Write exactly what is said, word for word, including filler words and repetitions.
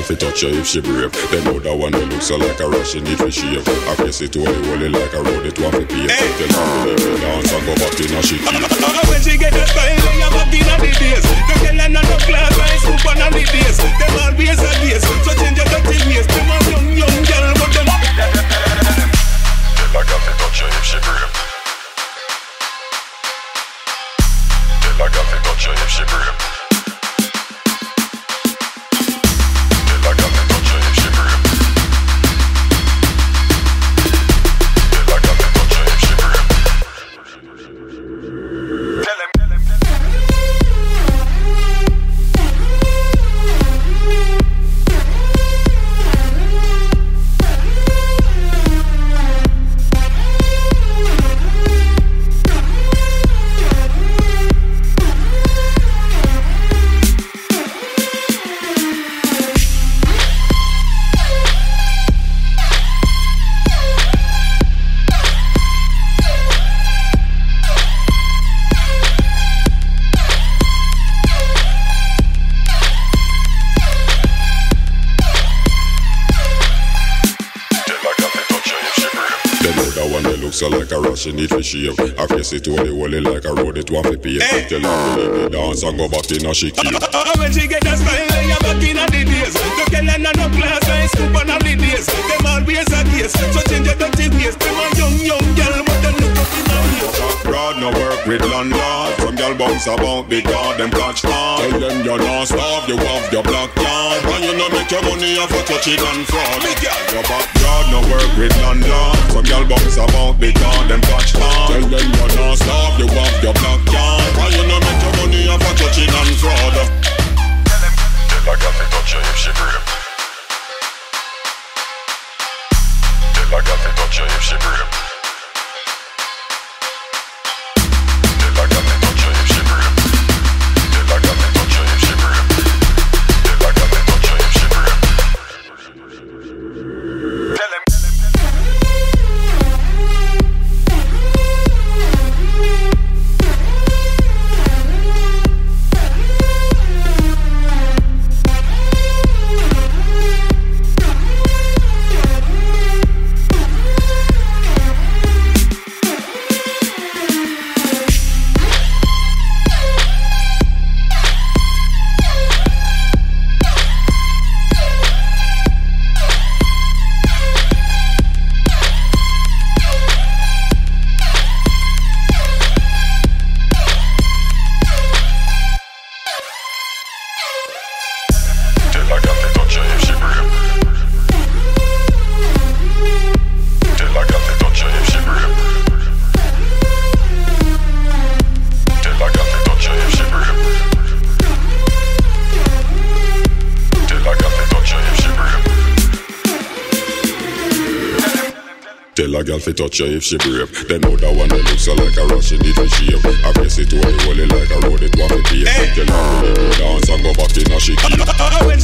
fi touch her if she brave. Them know that one that looks so like a rush, she need fi shave. I face it holy holy like a road, it want fi pay. Tell her to leave it dance and go back in a she keep. When she get a style, they have back in the days. The girl and no class, I scoop on the days. Them always a days, so change your dirty ways. Them a young young girl, but them. Tell her got fi touch her if she brave. Tell her got fi touch her if she brave. So like a rush, she need fi shave. I face it holy holy like a road, it want fi pay. Tell her to leave it dance and go back in a she keep. When she get a style, they have back in the days. The girl and no class, I scoop on the days. Them always a case, so change your dirty ways. Them a young young girl, but them look up in the face. Broad no work with landlord. Some girl bounce about because them catch on. Tell them you're not starved, you have your black card. And you no make your money off a touching and fraud. Your backyard no work with landlord. Some girl bounce about because them catch on. Tell them you're not starved, you have your black card. And you no make your money off a touching and fraud. Tell her got to touch her if she brave. Tell her got to touch her if she brave. Tell her got to touch her if she brave. Tell her got to touch her if she brave. Tell her got to touch her if she brave. Tell him. Tell a girl fi touch her if she brave. They know that one that looks so like a rush, she need fi shave. I face it holy holy like a road, it want fi pay. Tell her to leave it dance and go back in a she keep.